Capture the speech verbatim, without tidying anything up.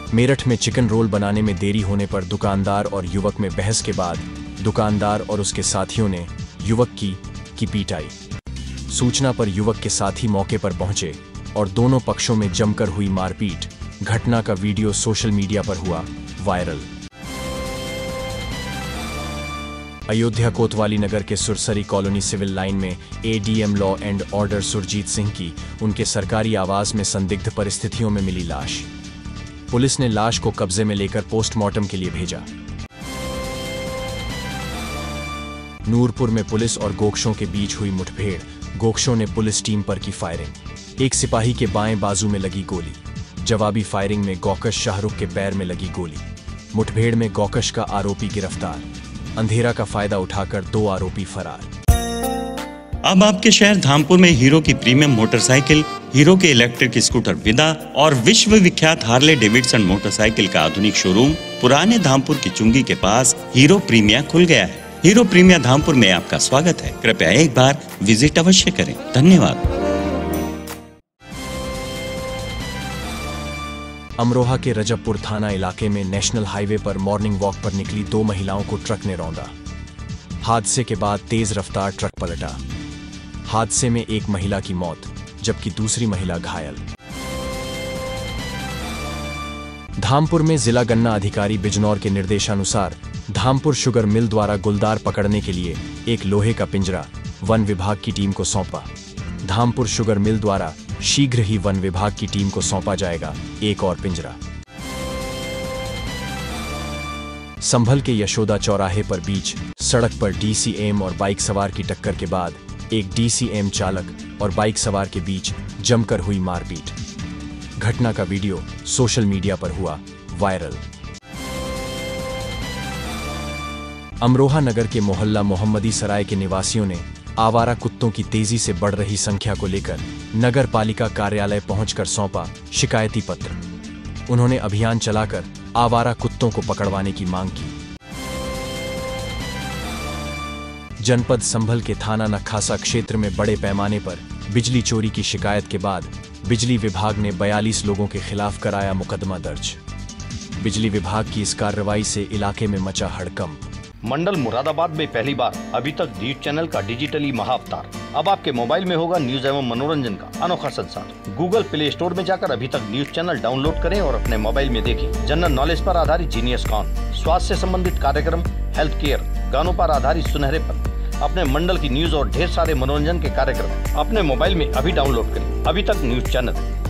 मेरठ में chicken roll बनाने में देरी होने पर दुकानदार और युवक में बहस के बाद दुकानदार और उसके साथियों ने युवक की की पिटाई। सूचना पर युवक के साथी मौके पर पहुंचे और दोनों पक्षों में जमकर हुई मारपीट। घटना का वीडियो सोशल मीडिया पर हुआ वायरल। अयोध्या कोतवाली नगर के सुरसरी कॉलोनी सिविल लाइन में ADM law and order Surjeet Singh की उनके सरकारी आवास में संदिग्ध परिस्थितियों में मिली लाश। पुलिस ने लाश को कब्जे में लेकर पोस्टमार्टम के लिए भेजा। नूरपुर में पुलिस और गोक्षों के बीच हुई मुठभेड़। गोक्षों ने पुलिस टीम पर की फायरिंग। एक सिपाही के बाएं बाजू में लगी गोली। जवाबी फायरिंग में गौकश शाहरुख के पैर में लगी गोली। मुठभेड़ में गौकश का आरोपी गिरफ्तार। अंधेरा का फायदा उठाकर दो आरोपी फरार। अब आपके शहर धामपुर में हीरो की प्रीमियम मोटरसाइकिल, हीरो के इलेक्ट्रिक स्कूटर विदा और विश्व विख्यात हार्ले डेविडसन मोटरसाइकिल का आधुनिक शोरूम पुराने धामपुर की चुंगी के पास हीरो प्रीमिया खुल गया है। हीरो प्रीमिया धामपुर में आपका स्वागत है। कृपया एक बार विजिट अवश्य करें। धन्यवाद। अमरोहा के रजबपुर थाना इलाके में नेशनल हाईवे पर मॉर्निंग वॉक पर निकली दो महिलाओं को ट्रक ने रौंदा। हादसे के बाद तेज रफ्तार ट्रक पलटा। हादसे में एक महिला की मौत जबकि दूसरी महिला घायल। धामपुर में जिला गन्ना अधिकारी बिजनौर के निर्देशानुसार धामपुर शुगर मिल द्वारा गुलदार पकड़ने के लिए एक लोहे का पिंजरा वन विभाग की टीम को सौंपा। धामपुर शुगर मिल द्वारा शीघ्र ही वन विभाग की टीम को सौंपा जाएगा एक और पिंजरा। संभल के यशोदा चौराहे पर बीच सड़क पर डीसीएम और बाइक सवार की टक्कर के बाद एक डीसीएम चालक और बाइक सवार के बीच जमकर हुई मारपीट। घटना का वीडियो सोशल मीडिया पर हुआ वायरल। अमरोहा नगर के मोहल्ला मोहम्मदी सराय के निवासियों ने आवारा कुत्तों की तेजी से बढ़ रही संख्या को लेकर नगर पालिका कार्यालय पहुंचकर सौंपा शिकायती पत्र। उन्होंने अभियान चलाकर आवारा कुत्तों को पकड़वाने की मांग की। जनपद संभल के थाना नखासा क्षेत्र में बड़े पैमाने पर बिजली चोरी की शिकायत के बाद बिजली विभाग ने बयालीस लोगों के खिलाफ कराया मुकदमा दर्ज। बिजली विभाग की इस कार्रवाई से इलाके में मचा हड़कंप। मंडल मुरादाबाद में पहली बार अभी तक न्यूज चैनल का डिजिटली महाअवतार। अब आपके मोबाइल में होगा न्यूज एवं मनोरंजन का अनोखा संसार। गूगल प्ले स्टोर में जाकर अभी तक न्यूज चैनल डाउनलोड करें और अपने मोबाइल में देखें। जनरल नॉलेज पर आधारित जीनियस कॉन, स्वास्थ्य से संबंधित कार्यक्रम, हेल्थ केयर, गानों पर आधारित सुनहरे पल, अपने मंडल की न्यूज और ढेर सारे मनोरंजन के कार्यक्रम अपने मोबाइल में अभी डाउनलोड करें। अभी तक न्यूज चैनल।